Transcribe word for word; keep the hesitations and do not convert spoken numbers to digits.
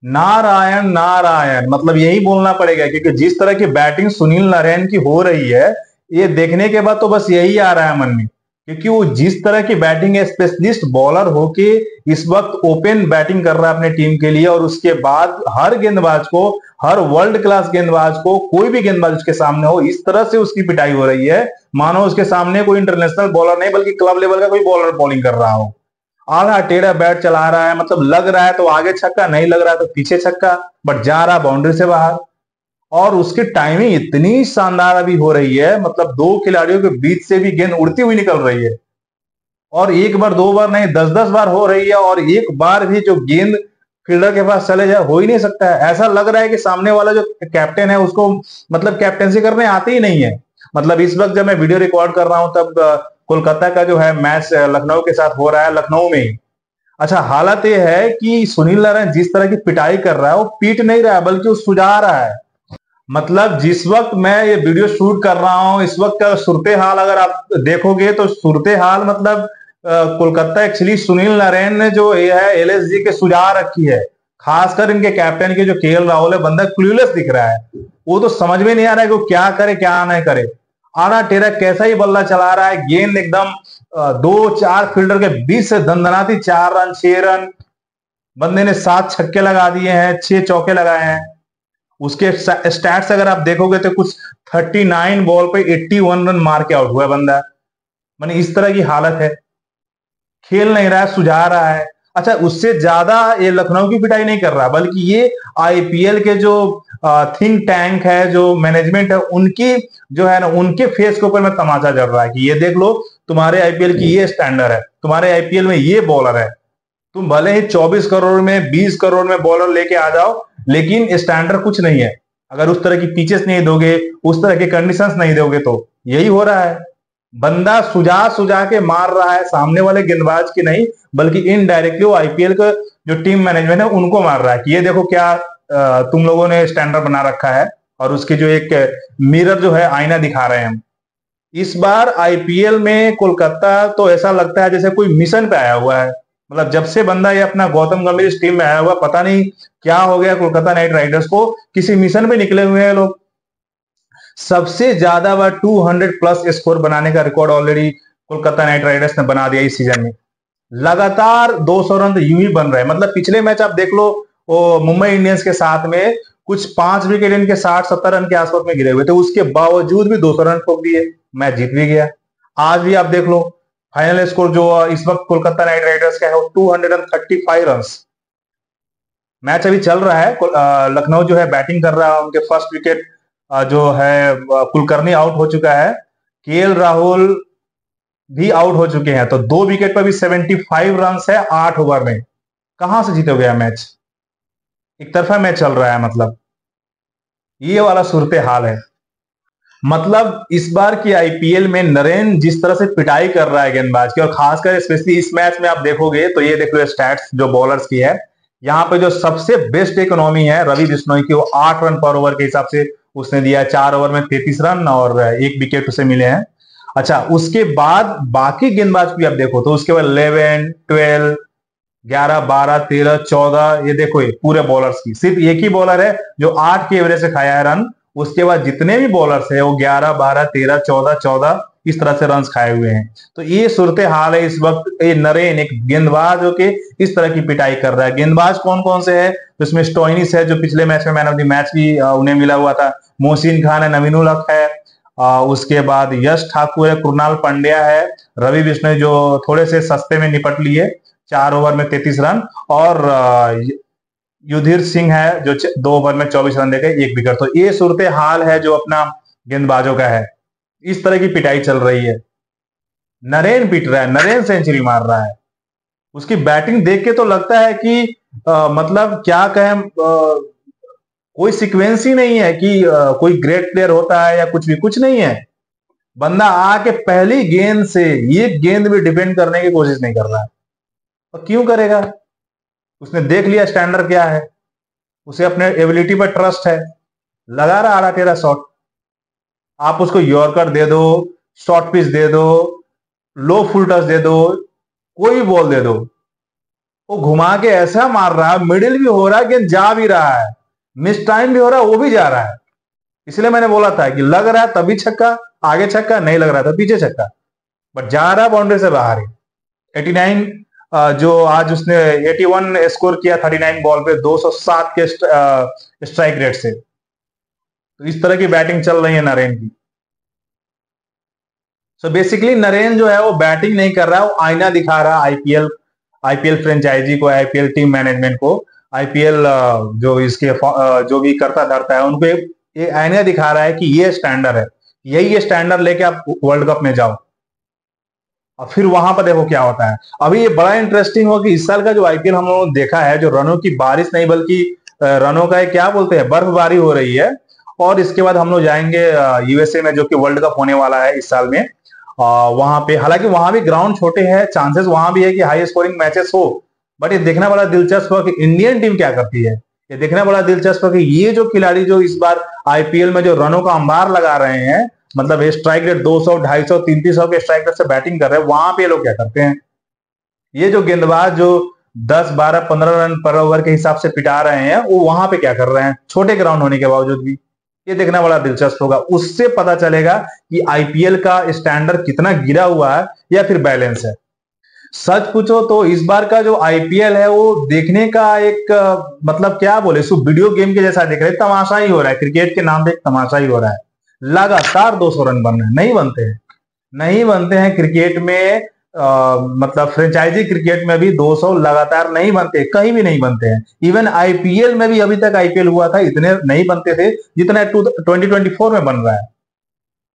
नारायण नारायण, मतलब यही बोलना पड़ेगा, क्योंकि जिस तरह की बैटिंग सुनील नारायण की हो रही है, ये देखने के बाद तो बस यही आ रहा है मन में, क्योंकि वो जिस तरह की बैटिंग है, स्पेशलिस्ट बॉलर होके इस वक्त ओपन बैटिंग कर रहा है अपने टीम के लिए, और उसके बाद हर गेंदबाज को, हर वर्ल्ड क्लास गेंदबाज को, कोई भी गेंदबाज उसके सामने हो, इस तरह से उसकी पिटाई हो रही है मानो उसके सामने कोई इंटरनेशनल बॉलर नहीं बल्कि क्लब लेवल का कोई बॉलर बॉलिंग कर रहा हो। आधा टेढ़ा बैट चला रहा है, मतलब लग रहा है तो आगे छक्का, नहीं लग रहा है तो पीछे छक्का, बट जा रहा बाउंड्री से बाहर। और उसकी टाइमिंग इतनी शानदार अभी हो रही है, मतलब दो खिलाड़ियों के बीच से भी गेंद उड़ती हुई निकल रही है, और एक बार दो बार नहीं, दस दस बार हो रही है, और एक बार भी जो गेंद फील्डर के पास चले जाए हो ही नहीं सकता है। ऐसा लग रहा है कि सामने वाला जो कैप्टन है उसको मतलब कैप्टनसी करने आती ही नहीं है। मतलब इस वक्त जब मैं वीडियो रिकॉर्ड कर रहा हूं तब कोलकाता का जो है मैच लखनऊ के साथ हो रहा है, लखनऊ में ही। अच्छा, हालत यह है कि सुनील नारायण जिस तरह की पिटाई कर रहा है, वो पीट नहीं रहा है बल्कि वो सुझा रहा है। मतलब जिस वक्त मैं ये वीडियो शूट कर रहा हूं, इस वक्त का सूरते हाल अगर आप देखोगे तो सूरते हाल मतलब कोलकाता एक्चुअली सुनील नारायण ने जो ये है एलएसजी के सुझा रखी है। खासकर इनके कैप्टन के जो केएल राहुल है, बंदा क्लूलेस दिख रहा है। वो तो समझ में नहीं आ रहा है कि वो क्या करे क्या नहीं करे। आना टेरा कैसा ही बल्ला चला रहा है, गेंद एकदम दो चार फील्डर के बीच से दंदनाती, चार रन छह रन, बंदे ने सात छक्के लगा दिए हैं, छह चौके लगाए हैं। उसके स्टैट्स अगर आप देखोगे तो कुछ उनतालीस बॉल पे इक्यासी रन मार के आउट हुआ बंदा। माने इस तरह की हालत है, खेल नहीं रहा है, सुझा रहा है। अच्छा, उससे ज्यादा ये लखनऊ की पिटाई नहीं कर रहा, बल्कि ये आईपीएल के जो थिंक टैंक है, जो मैनेजमेंट है, उनकी जो है ना, उनके फेस के ऊपर में तमाचा जड़ रहा है कि ये देख लो, तुम्हारे आईपीएल की ये स्टैंडर्ड है, तुम्हारे आईपीएल में ये बॉलर है, तुम भले ही चौबीस करोड़ में बीस करोड़ में बॉलर लेके आ जाओ, लेकिन स्टैंडर्ड कुछ नहीं है। अगर उस तरह की पिचेस नहीं दोगे, उस तरह के कंडीशंस नहीं दोगे, तो यही हो रहा है। बंदा सुझा सुझा के मार रहा है, सामने वाले गेंदबाज की नहीं बल्कि इनडायरेक्टली वो आईपीएल का जो टीम मैनेजमेंट है उनको मार रहा है कि ये देखो क्या तुम लोगों ने स्टैंडर्ड बना रखा है, और उसकी जो एक मिरर जो है, आईना दिखा रहे हैं हम। इस बार आईपीएल में कोलकाता तो ऐसा लगता है जैसे कोई मिशन पे आया हुआ है। मतलब जब से बंदा ये अपना गौतम गंभीर इस टीम में आया हुआ, पता नहीं क्या हो गया कोलकाता नाइट राइडर्स को, किसी मिशन पे निकले हुए हैं लोग। सबसे ज्यादा बार दो सौ प्लस स्कोर बनाने का record already Kolkata knight riders ने बना दिया इस सीजन में। लगातार दो सौ रन यूं ही बन रहे हैं। मतलब पिछले मैच आप देख लो, वो मुंबई इंडियंस के साथ में कुछ पांच विकेट इनके साठ सत्तर रन के आसपास में गिरे हुए थे, उसके बावजूद भी दो सौ रन ठोक दिए, मैच जीत भी गया। आज भी आप देख लो, फाइनल स्कोर जो इस वक्त कोलकाता नाइट राइडर्स का है वो दो सौ पैंतीस रन। मैच अभी चल रहा है, लखनऊ जो है बैटिंग कर रहा है, उनके फर्स्ट विकेट जो है कुलकर्णी आउट हो चुका है, केएल राहुल भी आउट हो चुके हैं, तो दो विकेट पर भी पचहत्तर रन है आठ ओवर में। कहां से जीते गया मैच, एक तरफा मैच चल रहा है। मतलब ये वाला सूरत हाल है। मतलब इस बार की आईपीएल में नरेन जिस तरह से पिटाई कर रहा है गेंदबाज की, और खासकर स्पेशली इस मैच में आप देखोगे तो ये देख लो स्टैट्स जो बॉलर्स की है, यहाँ पे जो सबसे बेस्ट इकोनॉमी है रवि बिश्नोई की, वो आठ रन पर ओवर के हिसाब से उसने दिया है, चार ओवर में तैंतीस रन और एक विकेट उसे मिले हैं। अच्छा, उसके बाद बाकी गेंदबाज भी आप देखो तो उसके बाद इलेवन ट्वेल्व ग्यारह बारह तेरह चौदह, ये देखो ये पूरे बॉलर्स की सिर्फ एक ही बॉलर है जो आठ के एवरेज से खाया है रन। उसके बाद जितने भी बॉलर्स है वो ग्यारह बारह तेरह चौदह चौदह इस तरह से रन खाए हुए हैं। तो ये सूरत हाल है इस वक्त। ये नरेन एक गेंदबाज हो के इस तरह की पिटाई कर रहा है। गेंदबाज कौन कौन से है, तो इसमें स्टोइनिस है जो पिछले मैच में मैन ऑफ द मैच भी उन्हें मिला हुआ था, मोहसिन खान है, नवीनुल हक है, आ, उसके बाद यश ठाकुर है, कृणाल पांड्या है, रवि बिश्नोई जो थोड़े से सस्ते में निपट लिए, चार ओवर में तैंतीस रन, और युधिर सिंह है जो दो ओवर में चौबीस रन देके एक विकेट। तो ये सूरत हाल है जो अपना गेंदबाजों का है। इस तरह की पिटाई चल रही है। नरेन पिट रहा है, नरेन सेंचुरी मार रहा है। उसकी बैटिंग देख के तो लगता है कि आ, मतलब क्या कहें, कोई सीक्वेंस ही नहीं है कि आ, कोई ग्रेट प्लेयर होता है या कुछ भी, कुछ नहीं है। बंदा आके पहली गेंद से ये गेंद भी डिफेंड करने की कोशिश नहीं कर रहा है। और क्यों करेगा, उसने देख लिया स्टैंडर्ड क्या है, उसे अपने एबिलिटी पर ट्रस्ट है, लगा रहा आड़ा टेढ़ा शॉट। आप उसको यॉर्कर दे दो, शॉर्ट पिच दे दो, लो फुल टच दे दो, कोई बॉल दे दो, वो घुमा के ऐसा मार रहा है, मिडिल भी हो रहा है, गेंद जा भी रहा है, मिस टाइम भी हो रहा है, वो भी जा रहा है। इसलिए मैंने बोला था कि लग रहा है तभी छक्का, आगे छक्का, नहीं लग रहा था पीछे छक्का, बट जा रहा है बाउंड्री से बाहर ही। नवासी जो आज उसने इक्यासी स्कोर किया उनतालीस बॉल पे दो सौ सात के स्ट्राइक रेट से। तो इस तरह की बैटिंग चल रही है नरेन की। सो बेसिकली नरेन जो है वो बैटिंग नहीं कर रहा है, वो आईना दिखा रहा है आईपीएल आईपीएल फ्रेंचाइजी को, आईपीएल टीम मैनेजमेंट को, आईपीएल जो इसके जो भी करता धरता है उनको ये आईना दिखा रहा है कि ये स्टैंडर्ड है, यही ये स्टैंडर्ड लेके आप वर्ल्ड कप में जाओ और फिर वहां पर देखो क्या होता है। अभी ये बड़ा इंटरेस्टिंग हो कि इस साल का जो आईपीएल हम लोगों ने देखा है, जो रनों की बारिश नहीं बल्कि रनों का क्या बोलते हैं बर्फबारी हो रही है। और इसके बाद हम लोग जाएंगे यूएसए में, जो कि वर्ल्ड कप होने वाला है इस साल में। वहां पे हालांकि वहां भी ग्राउंड छोटे हैं, चांसेस वहां भी है कि हाई स्कोरिंग मैचेस हो, बट ये देखना बड़ा दिलचस्प हो कि इंडियन टीम क्या करती है। ये देखना बड़ा दिलचस्प है कि ये जो खिलाड़ी जो इस बार आईपीएल में जो रनों का अंबार लगा रहे हैं, मतलब स्ट्राइक रेट दो सौ, ढाई सौ, तीन सौ के स्ट्राइक रेट से बैटिंग कर रहे हैं, वहां पे लोग क्या करते हैं। ये जो गेंदबाज जो दस, बारह, पंद्रह रन पर ओवर के हिसाब से पिटा रहे हैं, वो वहां पे क्या कर रहे हैं छोटे ग्राउंड होने के बावजूद भी। ये देखना बड़ा दिलचस्प होगा, उससे पता चलेगा कि आईपीएल का स्टैंडर्ड कितना गिरा हुआ है या फिर बैलेंस है। सच पूछो तो इस बार का जो आईपीएल है वो देखने का एक मतलब क्या बोले, सो वीडियो गेम के जैसा देख रहे, तमाशा ही हो रहा है, क्रिकेट के नाम पे एक तमाशा ही हो रहा है। लगातार दो सौ रन बन रहे हैं, नहीं बनते हैं, नहीं बनते हैं क्रिकेट में। आ, मतलब फ्रेंचाइजी क्रिकेट में भी दो सौ लगातार नहीं बनते, कहीं भी नहीं बनते हैं। इवन आईपीएल में भी अभी तक आईपीएल हुआ था इतने नहीं बनते थे जितना ट्वेंटी ट्वेंटी फोर में बन रहा है।